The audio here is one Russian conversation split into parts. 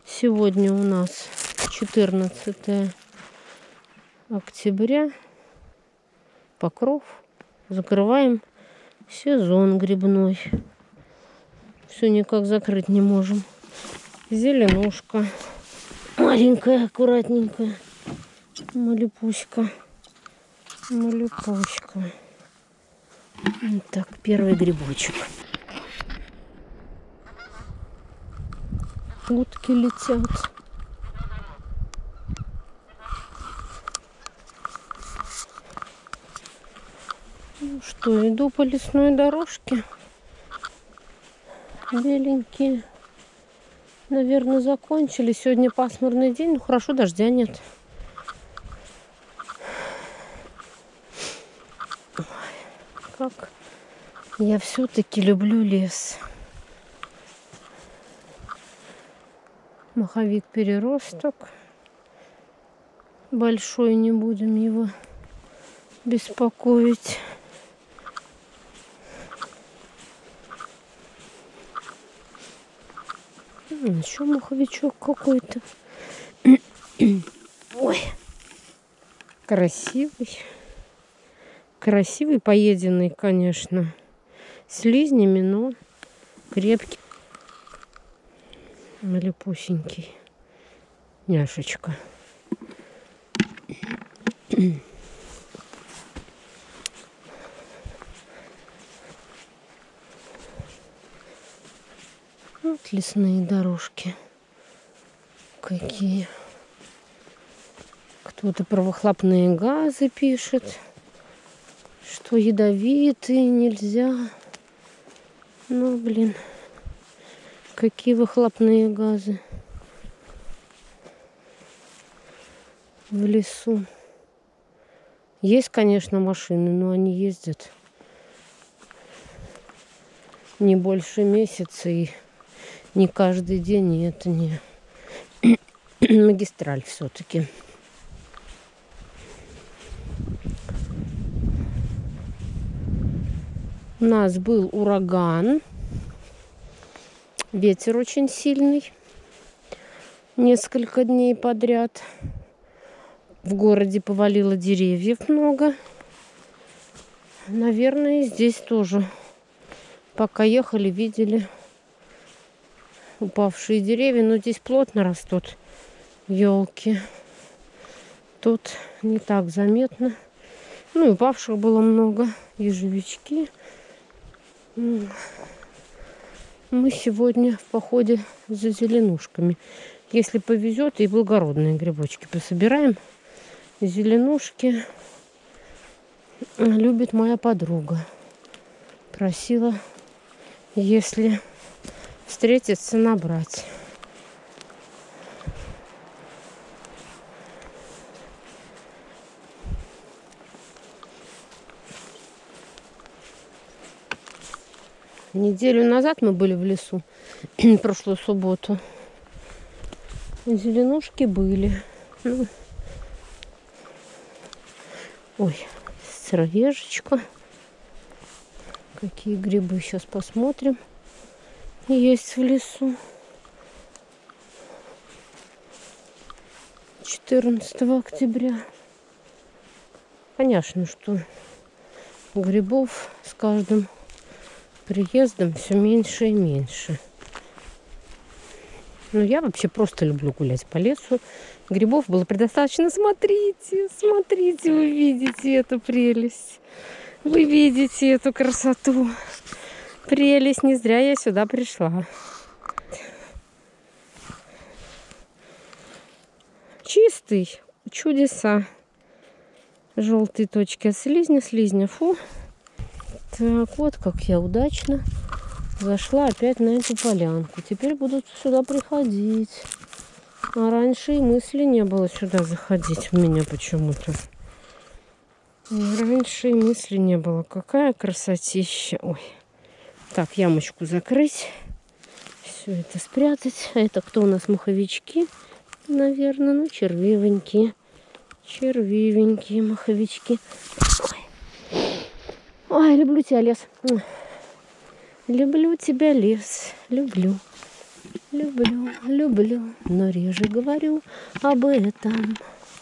Сегодня у нас 14 октября. Покров. Закрываем сезон грибной. Все никак закрыть не можем. Зеленушка. Маленькая, аккуратненькая. Малипуська. Малипуська. Так, первый грибочек. Утки летят. Ну что, иду по лесной дорожке. Беленькие. Наверное, закончили. Сегодня пасмурный день. Ну хорошо, дождя нет. Ой, как я все-таки люблю лес. Маховик переросток. Большой, не будем его беспокоить. Еще маховичок какой-то. Ой, красивый. Красивый, поеденный, конечно, слизнями, но крепкий. Малипусенький. Няшечка. Вот лесные дорожки. Какие. Кто-то про выхлопные газы пишет, что ядовитые, нельзя. Ну, блин. Какие выхлопные газы в лесу. Есть, конечно, машины, но они ездят не больше месяца и не каждый день, и это не магистраль все-таки. У нас был ураган. Ветер очень сильный. Несколько дней подряд. В городе повалило деревьев много. Наверное, и здесь тоже. Пока ехали, видели упавшие деревья. Но здесь плотно растут елки. Тут не так заметно. Ну и упавших было много. Ежевички. Мы сегодня в походе за зеленушками. Если повезет, и благородные грибочки пособираем. Зеленушки любит моя подруга. Просила, если встретиться, набрать. Неделю назад мы были в лесу, прошлую субботу. Зеленушки были. Ну. Ой, сыроежечка. Какие грибы, сейчас посмотрим. Есть в лесу. 14 октября. Понятно, что грибов с каждым приездом все меньше и меньше. Но я вообще просто люблю гулять по лесу. Грибов было предостаточно. Смотрите, смотрите, вы видите эту прелесть. Вы видите эту красоту. Прелесть, не зря я сюда пришла. Чистый, чудеса. Желтые точки от слизня, фу. Так, вот как я удачно зашла опять на эту полянку. Теперь буду сюда приходить. А раньше и мысли не было сюда заходить у меня почему-то. Раньше и мысли не было. Какая красотища. Ой. Так, ямочку закрыть. Все это спрятать. А это кто у нас? Маховички, наверное. Ну, червивенькие. Червивенькие маховички. Ой, люблю тебя, лес. Люблю тебя, лес. Люблю. Люблю, люблю, но реже говорю об этом.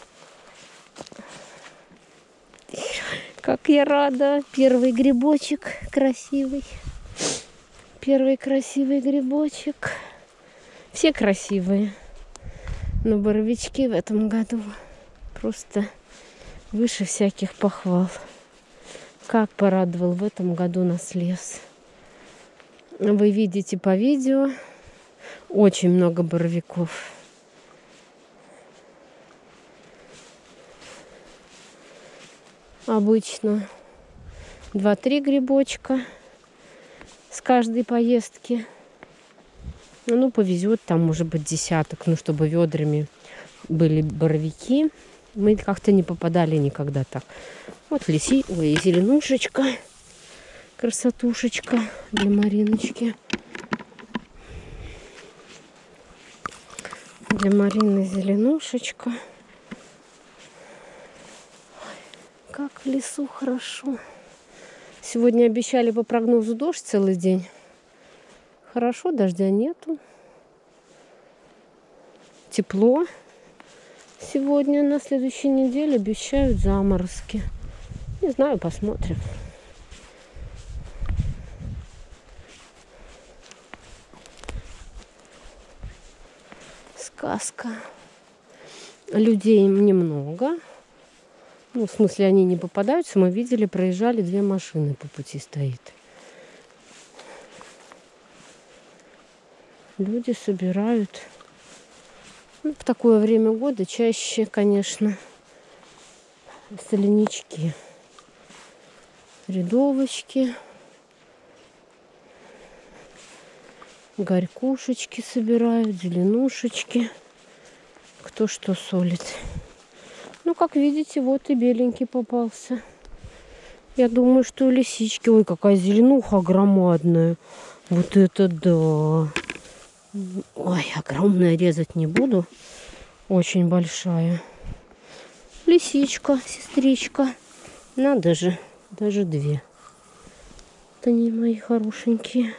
Как я рада. Первый грибочек красивый. Первый красивый грибочек. Все красивые. Но боровички в этом году просто выше всяких похвал. Как порадовал в этом году нас лес. Вы видите по видео очень много боровиков. Обычно 2-3 грибочка с каждой поездки. Ну, повезет, там может быть десяток, ну, чтобы ведрами были боровики. Мы как-то не попадали никогда так. Вот ой, зеленушечка, красотушечка для Мариночки. Для Марины зеленушечка. Как в лесу хорошо. Сегодня обещали по прогнозу дождь целый день. Хорошо, дождя нету. Тепло. Сегодня на следующей неделе обещают заморозки. Не знаю, посмотрим. Сказка. Людей немного. Ну, в смысле, они не попадаются. Мы видели, проезжали 2 машины по пути стоит. Люди собирают. Ну, в такое время года чаще, конечно, соленички, рядовочки, горькушечки собирают, зеленушечки. Кто что солит. Ну, как видите, вот и беленький попался. Я думаю, что лисички. Ой, какая зеленуха громадная. Вот это да. Ой, огромная, резать не буду. Очень большая. Лисичка, сестричка. Надо же, даже 2. Это они мои хорошенькие.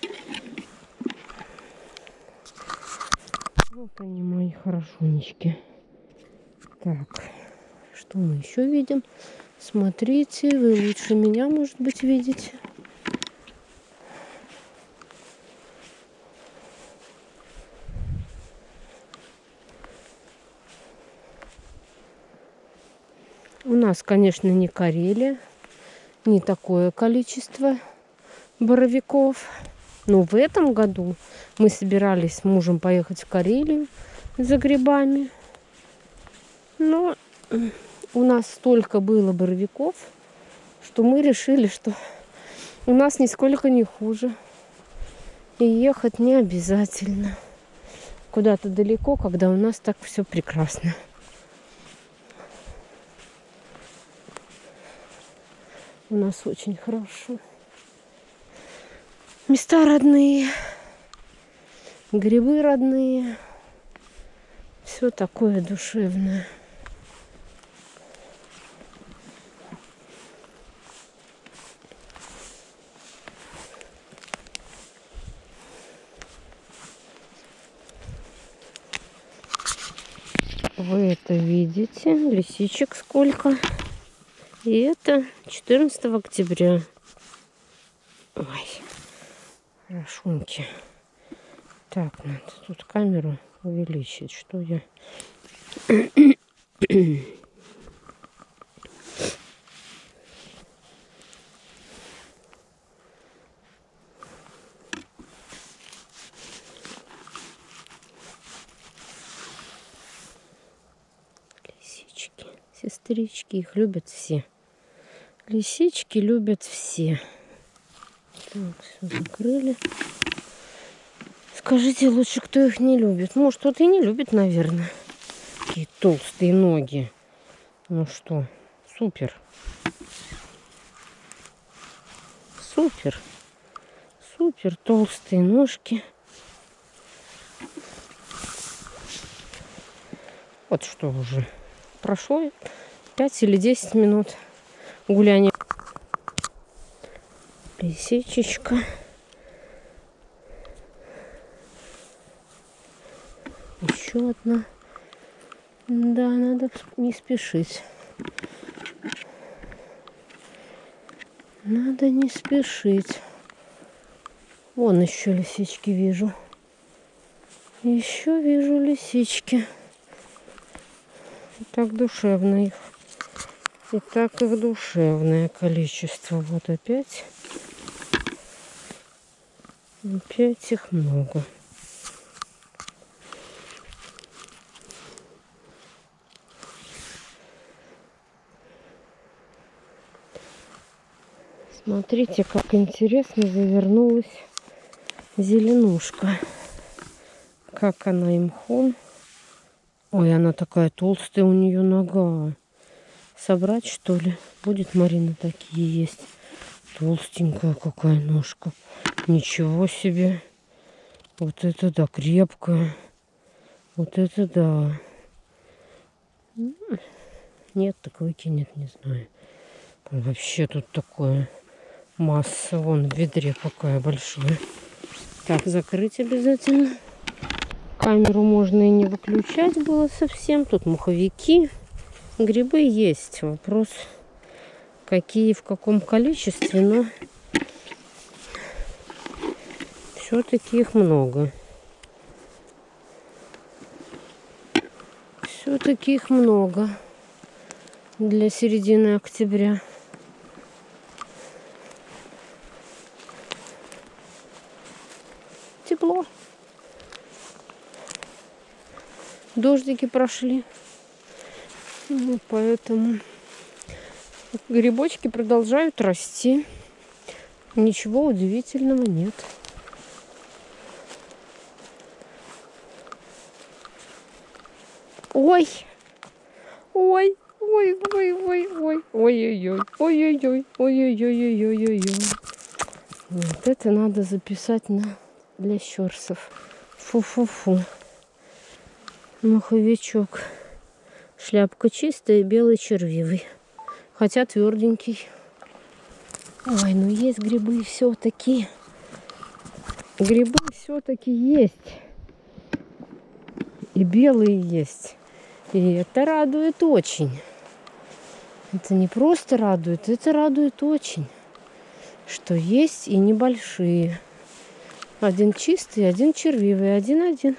Вот они мои хорошунечки. Так, что мы еще видим? Смотрите, вы лучше меня, может быть, видите. У нас, конечно, не Карелия, не такое количество боровиков. Но в этом году мы собирались с мужем поехать в Карелию за грибами. Но у нас столько было боровиков, что мы решили, что у нас нисколько не хуже. И ехать не обязательно куда-то далеко, когда у нас так все прекрасно. У нас очень хорошо. Места родные, грибы родные. Все такое душевное. Вы это видите, лисичек сколько. И это 14 октября. Ой, хорошунки. Так, надо тут камеру увеличить, что я... Лисички, сестрички, их любят все. Лисички любят все. Так, все закрыли. Скажите лучше, кто их не любит. Может, кто-то и не любит, наверное. Такие толстые ноги. Ну что, супер. Супер. Супер толстые ножки. Вот что уже. Прошло 5 или 10 минут гуляния. Лисичечка. Еще одна. Да, надо не спешить. Надо не спешить. Вон еще лисички вижу. Еще вижу лисички. И так душевно их. И так их душевное количество. Вот опять. Опять их много. Смотрите, как интересно завернулась зеленушка. Как она и мхом. Ой, она такая толстая, у нее нога. Собрать, что ли? Будет Марина такие есть. Толстенькая какая ножка. Ничего себе. Вот это да, крепкая. Вот это да. Нет, так выкинет, не знаю. Вообще тут такое масса. Вон в ведре какая большая. Так, закрыть обязательно. Камеру можно и не выключать было совсем. Тут муховики. Грибы есть. Вопрос, какие, в каком количестве, но все-таки их много. Все-таки их много для середины октября. Тепло. Дождики прошли. Ну, поэтому грибочки продолжают расти. Ничего удивительного нет. Ой! Ой! Ой, ой, ой, ой, ой-ой-ой, ой-ой-ой, ой-ой-ой-ой-ой-ой. Вот это надо записать для щорсов. Фу-фу-фу. Маховичок. Шляпка чистая, белый червивый. Хотя тверденький. Ой, ну есть грибы все-таки. Грибы все-таки есть. И белые есть. И это радует очень. Это не просто радует, это радует очень. Что есть и небольшие. Один чистый, один червивый, один-один.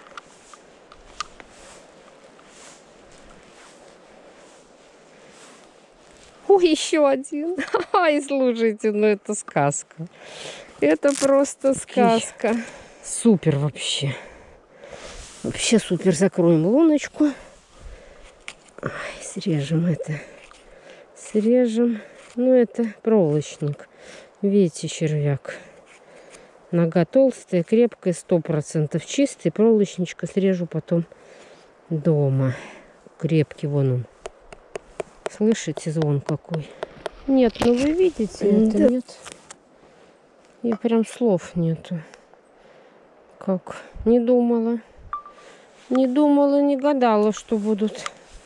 Ой, еще один. Ай, слушайте, ну это сказка. Это просто сказка. Супер вообще. Вообще супер. Закроем луночку. Ай, срежем это. Срежем. Ну, это проволочник. Видите, червяк. Нога толстая, крепкая, 100% чистый. Проволочничка срежу потом дома. Крепкий вон он. Слышите, звон какой? Нет, ну вы видите, это да. Нет. И прям слов нету. Как? Не думала. Не думала, не гадала, что будут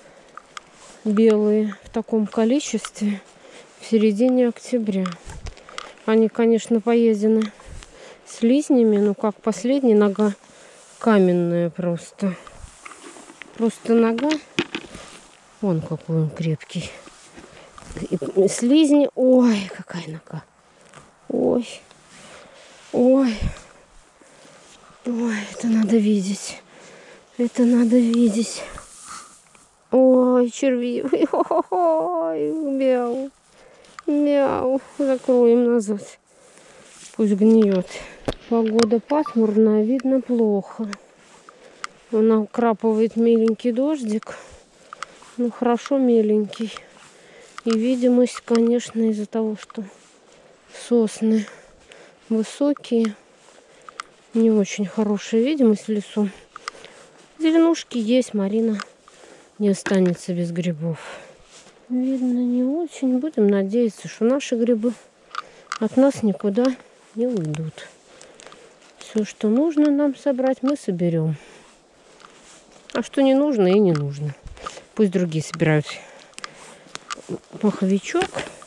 белые в таком количестве в середине октября. Они, конечно, поедены слизнями, но как последняя нога каменная просто. Просто нога. Вон какой он крепкий. И слизни. Ой, какая нога. Ой. Ой. Ой, это надо видеть. Это надо видеть. Ой, червивый. Ой, мяу. Мяу. Закроем назад. Пусть гниет. Погода пасмурная, видно плохо. Накрапывает меленький дождик. Ну, хорошо меленький. И видимость, конечно, из-за того, что сосны высокие. Не очень хорошая видимость в лесу. Зеленушки есть, Марина не останется без грибов. Видно, не очень. Будем надеяться, что наши грибы от нас никуда не уйдут. Все, что нужно нам собрать, мы соберем. А что не нужно, и не нужно. Пусть другие собирают. Маховичок.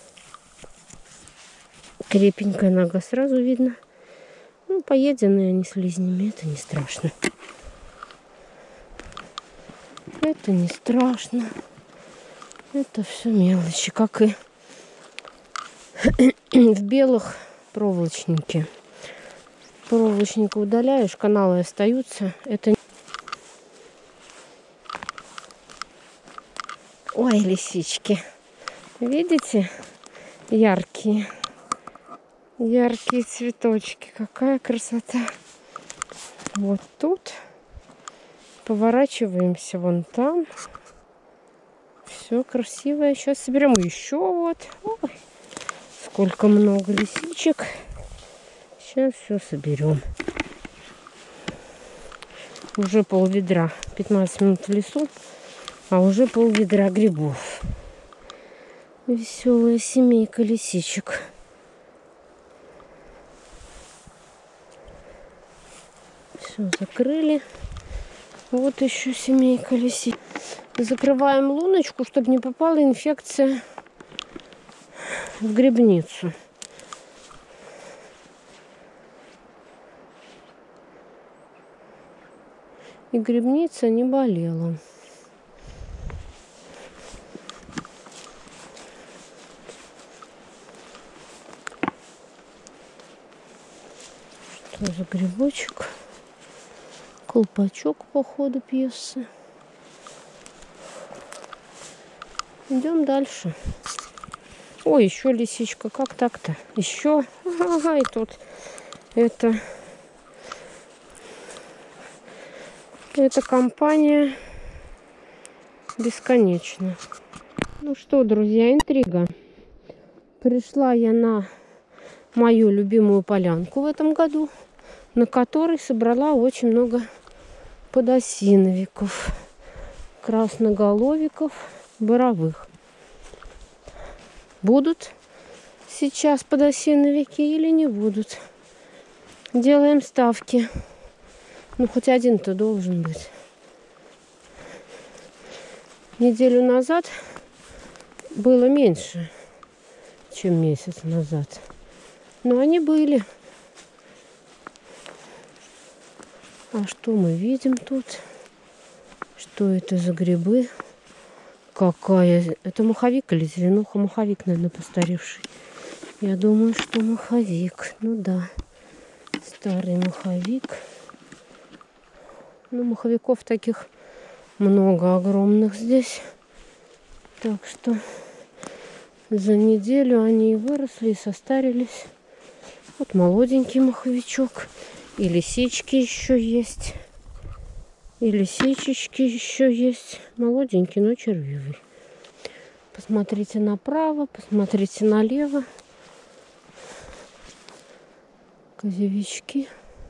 Крепенькая нога, сразу видно. Ну, поеденные они слизнями, это не страшно. Это не страшно. Это все мелочи, как и в белых проволочнике. Проволочника удаляешь, каналы остаются. Это... Ой, лисички. Видите? Яркие. Яркие цветочки. Какая красота. Вот тут. Поворачиваемся вон там. Все красивое. Сейчас соберем еще вот. Ой, сколько много лисичек. Сейчас все соберем. Уже пол-ведра. 15 минут в лесу, а уже пол-ведра грибов. Веселая семейка лисичек. Все закрыли. Вот еще семейка лисичек. Закрываем луночку, чтобы не попала инфекция в грибницу. И грибница не болела. Что за грибочек? Колпачок по ходу пьесы. Идем дальше. Ой, еще лисичка. Как так-то? Еще. Ага, и тут. Это компания бесконечна. Ну что, друзья, интрига. Пришла я на мою любимую полянку в этом году, на которой собрала очень много подосиновиков, красноголовиков, боровых. Будут сейчас подосиновики или не будут? Делаем ставки. Ну, хоть один-то должен быть. Неделю назад было меньше, чем месяц назад. Но они были. А что мы видим тут? Что это за грибы? Какая? Это маховик или зеленуха? Маховик, наверное, постаревший. Я думаю, что маховик. Ну да. Старый маховик. Ну, маховиков таких много, огромных здесь. Так что за неделю они и выросли, и состарились. Вот молоденький маховичок. И лисички еще есть. И лисичечки еще есть. Молоденький, но червивый. Посмотрите направо, посмотрите налево. Козевички.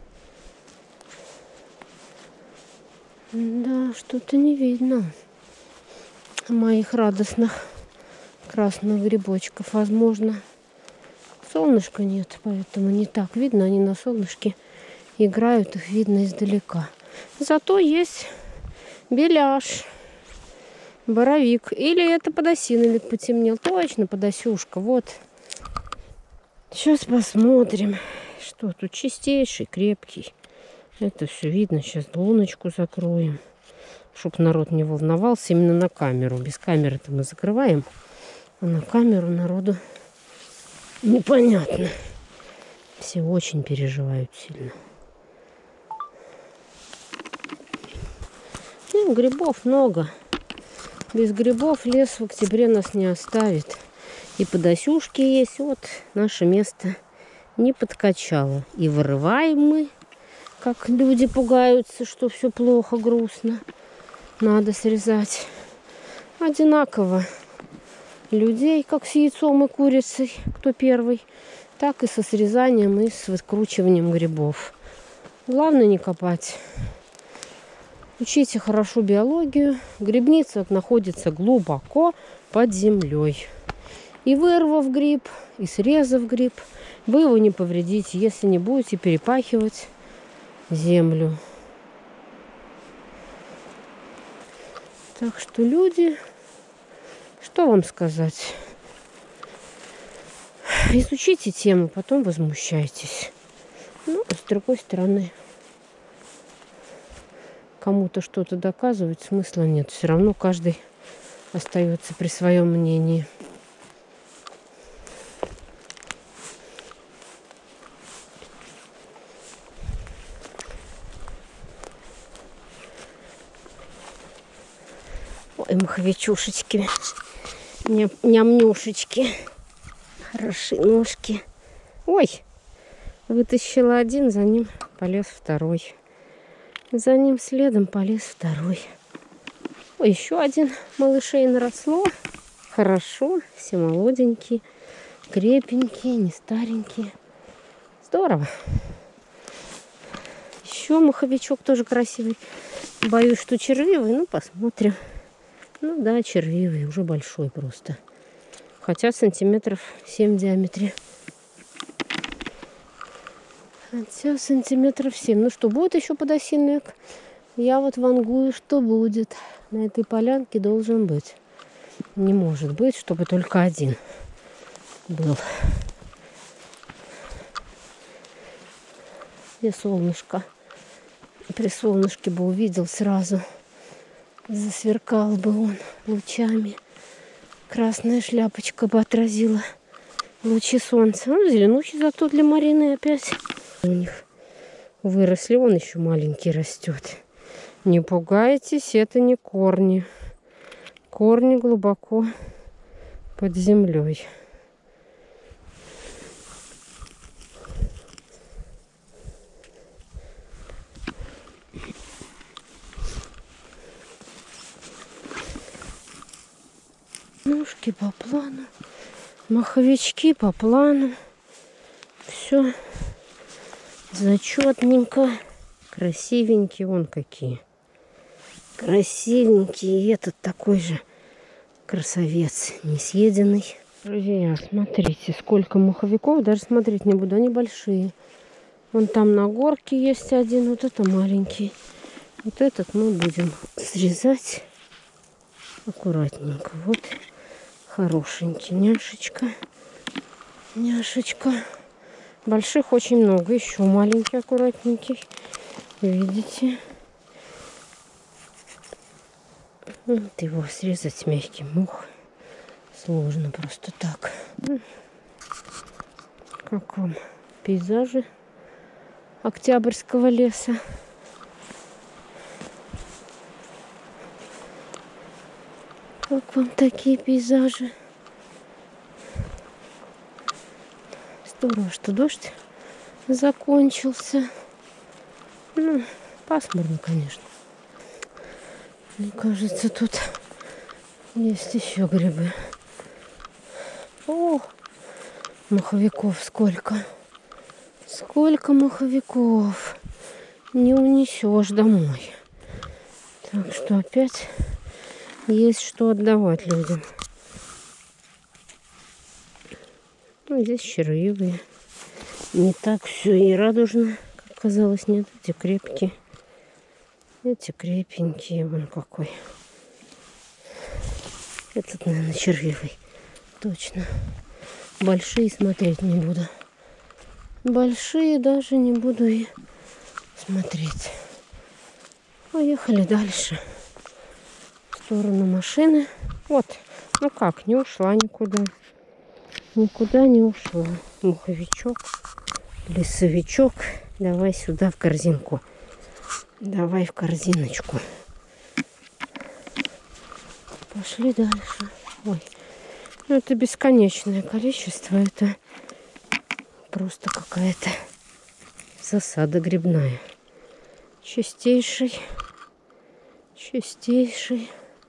Да, что-то не видно моих радостных красных грибочков. Возможно, солнышка нет, поэтому не так видно. Они на солнышке играют, их видно издалека. Зато есть беляш, боровик. Или это подосиновик потемнел. Точно подосюшка. Вот. Сейчас посмотрим, что тут чистейший, крепкий. Это все видно. Сейчас луночку закроем, чтобы народ не волновался. Именно на камеру. Без камеры-то мы закрываем. А на камеру народу непонятно. Все очень переживают сильно. Ну, грибов много. Без грибов лес в октябре нас не оставит. И подосюшки есть. Вот наше место не подкачало. И вырываем мы, как люди пугаются, что все плохо, грустно. Надо срезать. Одинаково. Людей, как с яйцом и курицей, кто первый, так и со срезанием и с выкручиванием грибов. Главное не копать. Учите хорошо биологию. Грибница находится глубоко под землей. И вырвав гриб, и срезав гриб, вы его не повредите, если не будете перепахивать землю. Так что, люди, что вам сказать? Изучите тему, потом возмущайтесь. Ну, с другой стороны, кому-то что-то доказывать смысла нет. Все равно каждый остается при своем мнении. Ой, маховичушечки, нямнюшечки, хорошие ножки. Ой, вытащила один, за ним полез второй. За ним следом полез второй. Ой, еще один малышей наросло. Хорошо, все молоденькие, крепенькие, не старенькие. Здорово. Еще маховичок тоже красивый. Боюсь, что червивый, ну посмотрим. Ну да, червивый, уже большой просто. Хотя сантиметров 7 в диаметре. Хотя сантиметров 7. Ну что, будет еще подосиновик? Я вот вангую, что будет. На этой полянке должен быть. Не может быть, чтобы только один был. Где солнышко? При солнышке бы увидел сразу. Засверкал бы он лучами. Красная шляпочка бы отразила лучи солнца. Ну, зеленухи зато для Марины опять. У них выросли, он еще маленький растет. Не пугайтесь, это не корни. Корни глубоко под землей. Ножки по плану, маховички по плану. Все зачетненько. Красивенькие вон какие. Красивенькие. И этот такой же красавец, несъеденный. Друзья, смотрите, сколько маховиков. Даже смотреть не буду, они большие. Вон там на горке есть один, вот это маленький. Вот этот мы будем срезать аккуратненько. Вот хорошенький, няшечка. Няшечка. Больших очень много. Еще маленький, аккуратненький. Видите? Вот его срезать мягкий мох. Сложно просто так. В каком пейзаже Октябрьского леса. Как вам такие пейзажи? Здорово, что дождь закончился. Ну, пасмурно, конечно. Мне кажется, тут есть еще грибы. О, маховиков сколько. Сколько маховиков. Не унесешь домой. Так что опять есть что отдавать людям. Ну, здесь червивые. Не так все и радужно, как казалось. Нет, эти крепкие. Эти крепенькие. Вон какой. Этот, наверное, червивый. Точно. Большие смотреть не буду. Большие даже не буду и смотреть. Поехали дальше. В сторону машины. Вот. Ну как, не ушла никуда. Никуда не ушла. Муховичок, лесовичок. Давай сюда в корзинку. Давай в корзиночку. Пошли дальше. Ой, ну это бесконечное количество. Это просто какая-то засада грибная. Чистейший. Чистейший.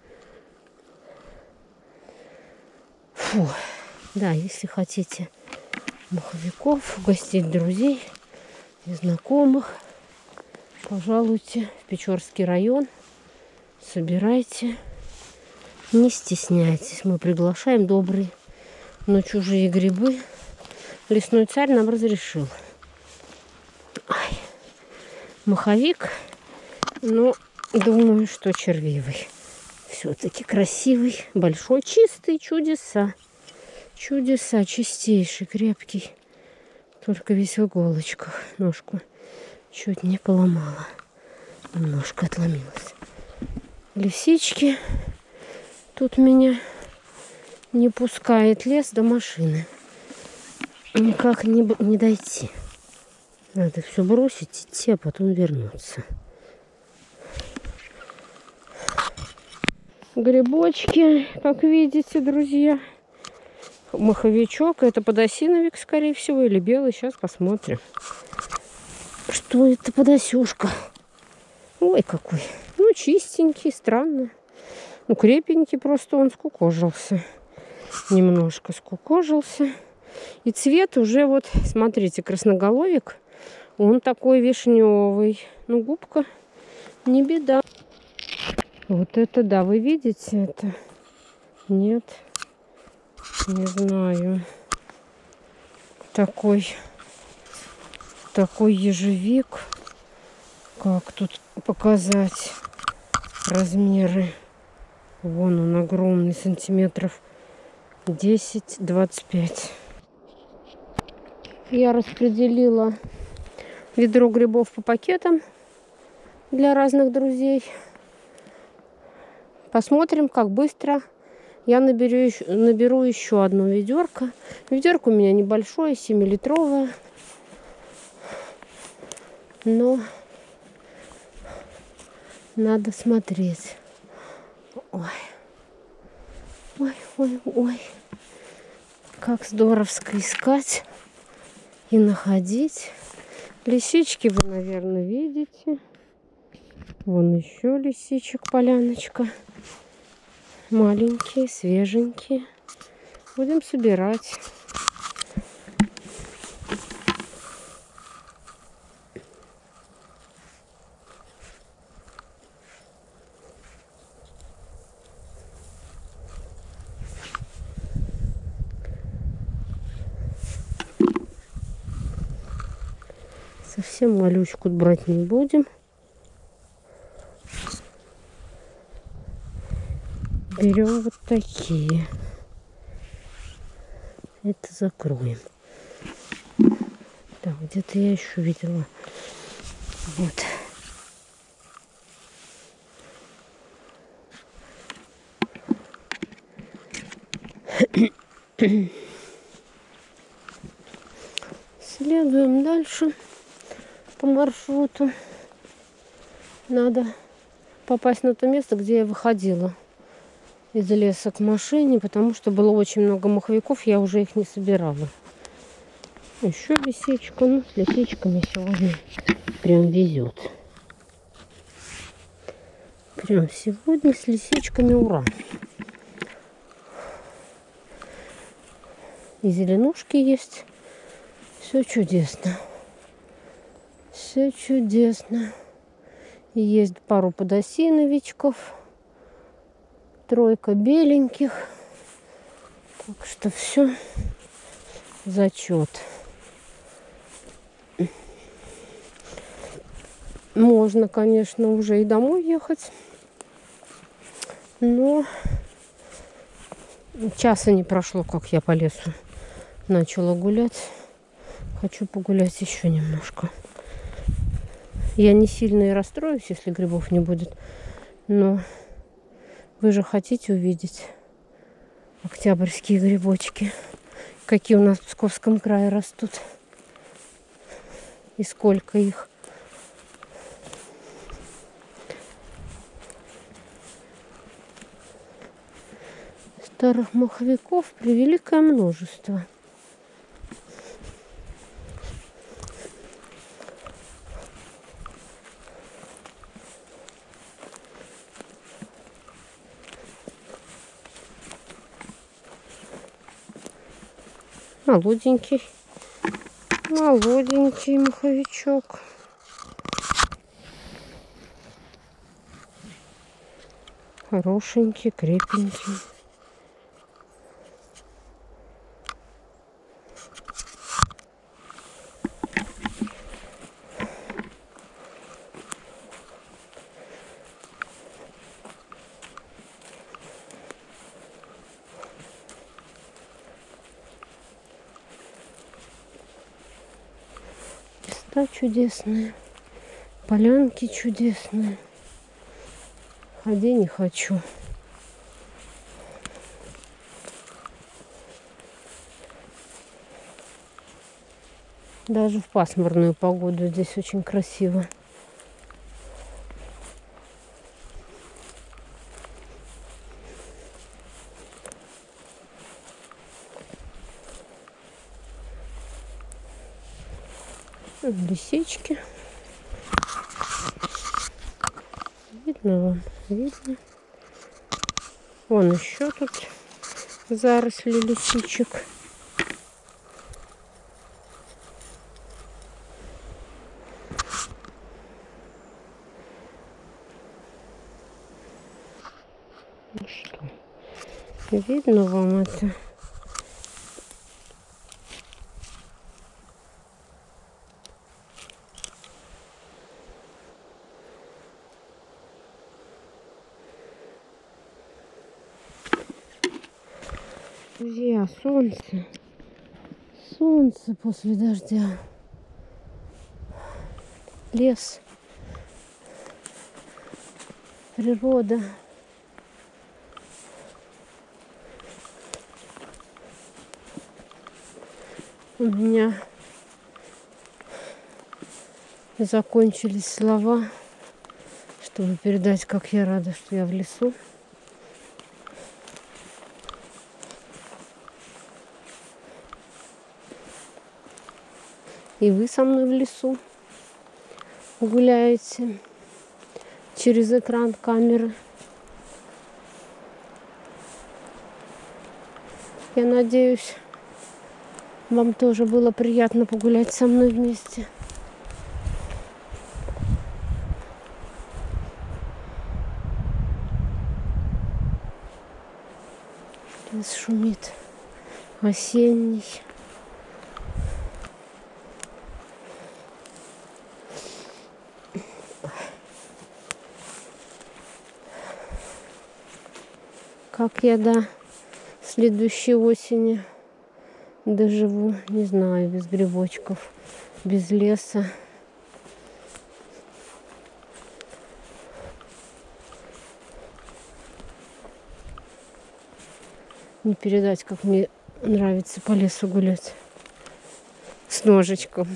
Фу. Да, если хотите маховиков, угостить друзей и знакомых, пожалуйте в Печорский район. Собирайте. Не стесняйтесь. Мы приглашаем добрые, но чужие грибы лесной царь нам разрешил. Ай. Маховик, но думаю, что червивый. Все-таки красивый, большой, чистый, чудеса. Чудеса, чистейший, крепкий. Только весь в иголочках. Ножку чуть не поломала. Немножко отломилась. Лисички. Тут меня не пускает лес до машины. Никак не дойти. Надо все бросить, идти, а потом вернуться. Грибочки, как видите, друзья. Маховичок. Это подосиновик, скорее всего, или белый. Сейчас посмотрим. Что это подосюшка? Ой, какой. Ну, чистенький, странно. Ну, крепенький, просто он скукожился. Немножко скукожился. И цвет уже вот, смотрите, красноголовик. Он такой вишневый. Ну, губка не беда. Вот это да, вы видите это? Нет. Не знаю. Такой ежевик. Как тут показать размеры? Вон он огромный, сантиметров 10-25. Я распределила ведро грибов по пакетам для разных друзей. Посмотрим, как быстро я наберу еще одно ведерко. Ведерко у меня небольшое, 7-литровое. Но надо смотреть. Ой. Ой, ой, ой. Как здоровско искать и находить. Лисички вы, наверное, видите. Вон еще лисичек, поляночка. Маленькие, свеженькие. Будем собирать. Совсем малючку брать не будем. Берем вот такие. Это закроем. Так, где-то я еще видела. Вот. Следуем дальше по маршруту. Надо попасть на то место, где я выходила из леса к машине, потому что было очень много маховиков, я уже их не собирала. Еще лисичка. Ну, с лисичками сегодня прям везет. Прям сегодня с лисичками ура. И зеленушки есть. Все чудесно. Все чудесно. И есть пару подосиновичков. Тройка беленьких. Так что все зачет. Можно, конечно, уже и домой ехать. Но часа не прошло, как я по лесу начала гулять. Хочу погулять еще немножко. Я не сильно и расстроюсь, если грибов не будет. Но вы же хотите увидеть октябрьские грибочки, какие у нас в Псковском крае растут. И сколько их. Старых маховиков превеликое множество. Молоденький. Молоденький маховичок. Хорошенький, крепенький. Чудесная, Полянки чудесные. Ходи не хочу. Даже в пасмурную погоду здесь очень красиво. Лисички. Видно вам? Видно. Вон еще тут заросли лисичек. Ну что, видно вам это? Друзья, солнце. Солнце после дождя. Лес. Природа. У меня закончились слова, чтобы передать, как я рада, что я в лесу. И вы со мной в лесу гуляете через экран камеры. Я надеюсь, вам тоже было приятно погулять со мной вместе. Лес шумит, осенний. Как я до следующей осени доживу, не знаю, без грибочков, без леса. Не передать, как мне нравится по лесу гулять с ножичком.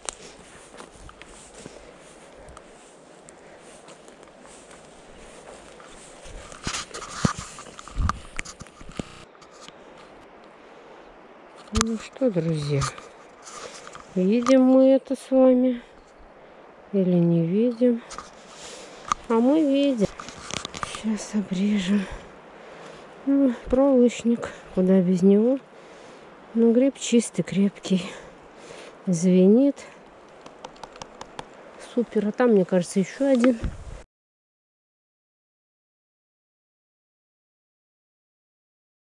Ну что, друзья, видим мы это с вами или не видим? А мы видим. Сейчас обрежем. Ну, проволочник, куда без него. Но гриб чистый, крепкий. Звенит. Супер. А там, мне кажется, еще один.